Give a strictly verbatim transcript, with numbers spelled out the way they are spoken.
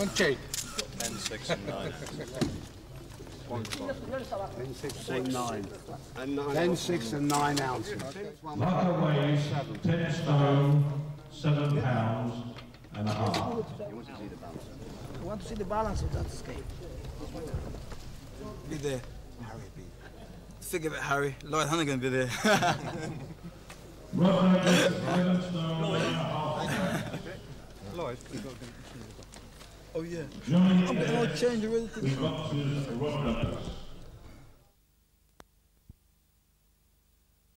Okay. ten, six and nine. ten, six and nine. ten, six and nine ounces. Marker weighs ten stone, seven pounds and a half. You want to see the balance? I want to see the balance of that scale. Be there. Harry, be. Figure it, Harry. Lloyd Hannigan be there. Rough eleven stone, one and a half. Lloyd, oh yeah. Johnny I'm going to change it. we've got to the rough numbers.